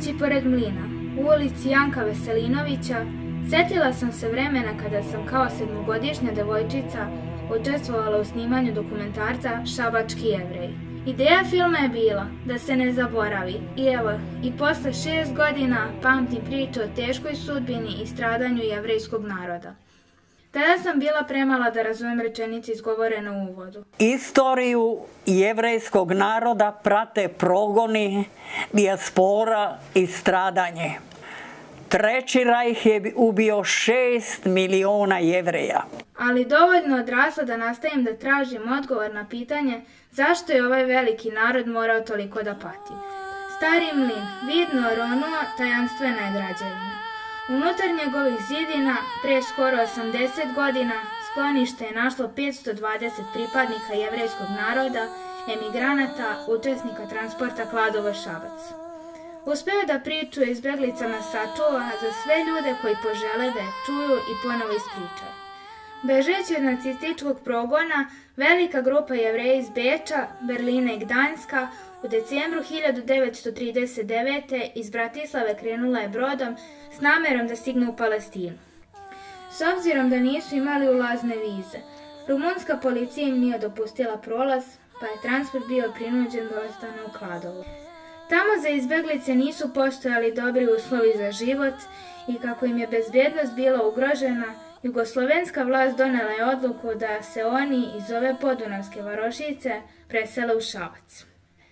Šetajući pored mlina, u ulici Janka Veselinovića, setila sam se vremena kada sam kao 7-godišnja devojčica učestvovala u snimanju dokumentarca Šabački Jevreji. Ideja filma je bila da se ne zaboravi i evo, i posle 6 godina pamtim priču o teškoj sudbini i stradanju jevrejskog naroda. Tada sam bila premala da razumem rečenice izgovorene u uvodu. Istoriju jevrejskog naroda prate progoni, dijaspora i stradanje. Treći rajh je ubio 6 miliona Jevreja. Ali dovoljno odrasla da nastavim da tražim odgovor na pitanje zašto je ovaj veliki narod morao toliko da pati. Stari mlin, vidno ronuo, tajanstvena je građevina. Unutar njegovih zidina, pre skoro 80 godina, sklonište je našlo 520 pripadnika jevrejskog naroda, emigranata, učesnika transporta Kladovo-Šabac. Uspeo je da priču o izbeglicama sačuva za sve ljude koji požele da je čuju i ponovo ispričaju. Bežeći od nacističkog progona, velika grupa Jevreja iz Beča, Berlina i Gdanjska u decembru 1939. iz Bratislave krenula je brodom s namerom da stigne u Palestinu. S obzirom da nisu imali ulazne vize, rumunska policija im nije dopustila prolaz, pa je transport bio prinuđen da ostane u Kladovu. Tamo za izbeglice nisu postojali dobri uslovi za život i kako im je bezbednost bila ugrožena, jugoslovenska vlast donela je odluku da se oni iz ove podunavske varošice presele u Šabac.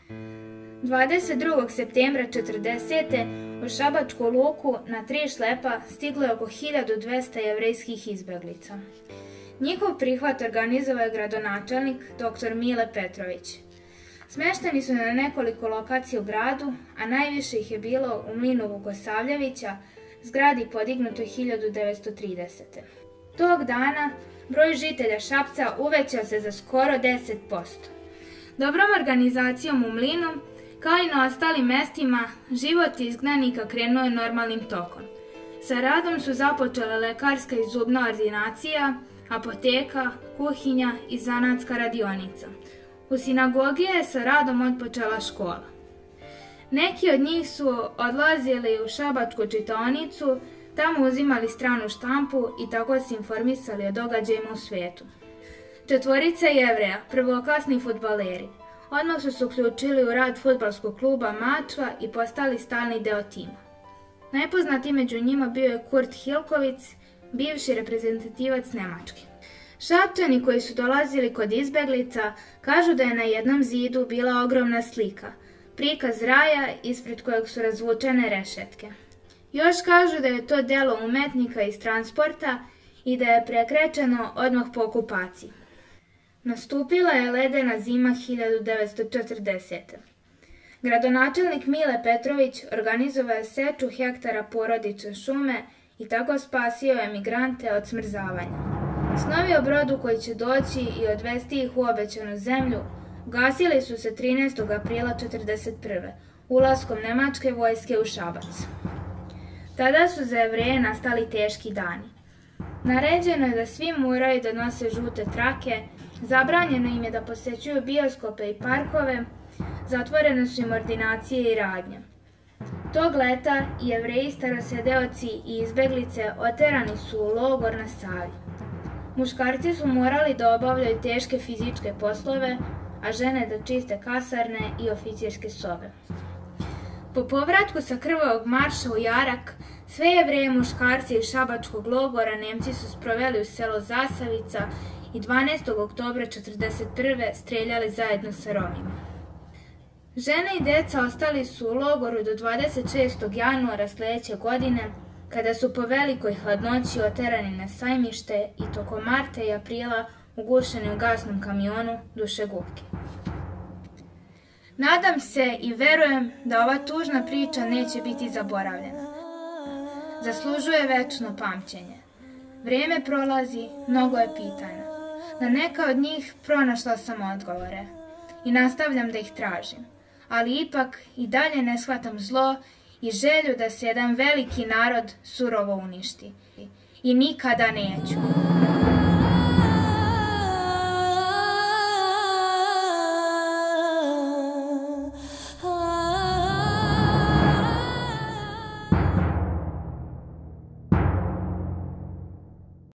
22. septembra 1940. u Šabačku luku na 3 šlepa stiglo je oko 1200 jevrejskih izbeglica. Njihov prihvat organizovao je gradonačelnik dr. Mile Petrović. Smešteni su na nekoliko lokacija u gradu, a najviše ih je bilo u mlinu Vukosavljevića, zgradi podignutoj 1930. Tog dana broj žitelja Šapca uvećao se za skoro 10%. Dobrom organizacijom u mlinu, kao i na ostalim mestima, život izgnanika krenuo je normalnim tokom. Sa radom su započele lekarska i zubna ordinacija, apoteka, kuhinja i zanatska radionica. U sinagogi je sa radom otpočela škola. Neki od njih su odlazili u šabačku čitaonicu, tamo uzimali stranu štampu i tako se informisali o događajima u svetu. 4 Jevreja, prvoklasni fudbaleri, odmah su se uključili u rad fudbalskog kluba Mačva i postali stalni deo tima. Najpoznatiji među njima bio je Kurt Hilkovic, bivši reprezentativac Nemačke. Šapčani koji su dolazili kod izbeglica kažu da je na jednom zidu bila ogromna slika, prikaz raja ispred kojeg su razvučene rešetke. Još kažu da je to delo umetnika iz transporta i da je prekrečeno odmah po okupaciji. Nastupila je ledena zima 1940. Gradonačelnik Mile Petrović organizovao je seču hektara porodične šume i tako spasio emigrante od smrzavanja. Snovi o brodu koji će doći i odvesti ih u obećanu zemlju ugasili su se 13. aprila 1941. ulaskom nemačke vojske u Šabac. Tada su za Jevreje nastali teški dani. Naređeno je da svi moraju da nose žute trake, zabranjeno im je da posećuju bioskope i parkove, zatvorene su im ordinacije i radnje. Tog leta Jevreji, starosedeoci i izbeglice oterani su u logor na Savi. Muškarci su morali da obavljaju teške fizičke poslove, a žene da čiste kasarne i oficirske sobe. Po povratku sa krvavog marša u Jarak, sve Jevreje muškarce iz šabačkog logora Nemci su sproveli u selo Zasavica i 12. oktobra 1941. streljali zajedno sa Romima. Žene i deca ostali su u logoru do 26. januara sledeće godine, kada su po velikoj hladnoći oterani na sajmište i tokom marta i aprila ugušeni u gasnom kamionu dušegupke. Nadam se i verujem da ova tužna priča neće biti zaboravljena. Zaslužuje večno pamćenje. Vreme prolazi, mnogo je pitanja. Na neka od njih pronašla sam odgovore i nastavljam da ih tražim, ali ipak i dalje ne shvatam zlo i želju da se jedan veliki narod surovo uništi. I nikada neću.